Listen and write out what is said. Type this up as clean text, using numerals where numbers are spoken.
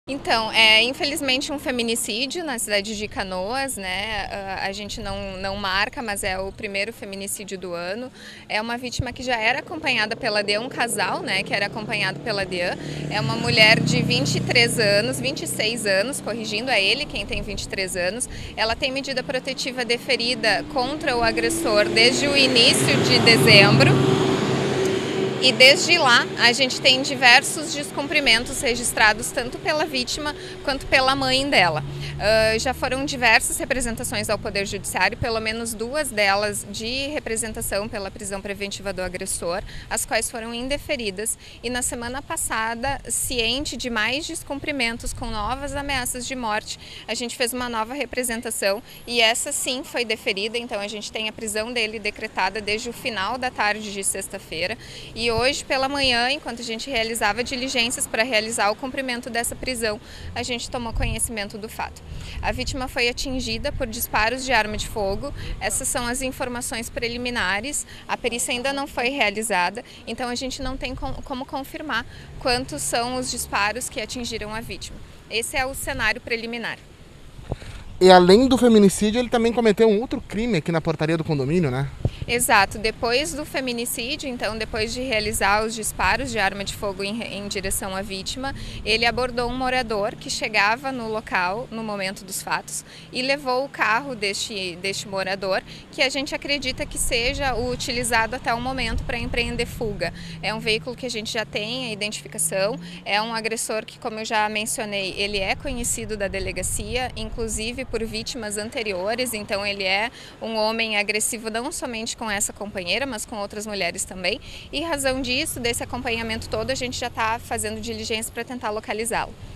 Então, infelizmente um feminicídio na cidade de Canoas, né? A gente não marca, mas é o primeiro feminicídio do ano. É uma vítima que já era acompanhada pela DEAN, um casal, né? Que era acompanhado pela DEAN. É uma mulher de 23 anos, 26 anos, corrigindo, é ele quem tem 23 anos. Ela tem medida protetiva deferida contra o agressor desde o início de dezembro. E desde lá a gente tem diversos descumprimentos registrados tanto pela vítima quanto pela mãe dela. Já foram diversas representações ao Poder Judiciário, pelo menos duas delas de representação pela prisão preventiva do agressor, as quais foram indeferidas. E na semana passada, ciente de mais descumprimentos com novas ameaças de morte, a gente fez uma nova representação e essa sim foi deferida. Então a gente tem a prisão dele decretada desde o final da tarde de sexta-feira. E hoje pela manhã, enquanto a gente realizava diligências para realizar o cumprimento dessa prisão, a gente tomou conhecimento do fato. A vítima foi atingida por disparos de arma de fogo. Essas são as informações preliminares. A perícia ainda não foi realizada, então a gente não tem como confirmar quantos são os disparos que atingiram a vítima. Esse é o cenário preliminar. E além do feminicídio, ele também cometeu um outro crime aqui na portaria do condomínio, né? Exato. Depois do feminicídio, então depois de realizar os disparos de arma de fogo em direção à vítima, ele abordou um morador que chegava no local no momento dos fatos e levou o carro deste morador, que a gente acredita que seja o utilizado até o momento para empreender fuga. É um veículo que a gente já tem a identificação, é um agressor que, como eu já mencionei, ele é conhecido da delegacia, inclusive por vítimas anteriores, então ele é um homem agressivo não somente com essa companheira, mas com outras mulheres também. E em razão disso, desse acompanhamento todo, a gente já está fazendo diligência para tentar localizá-lo.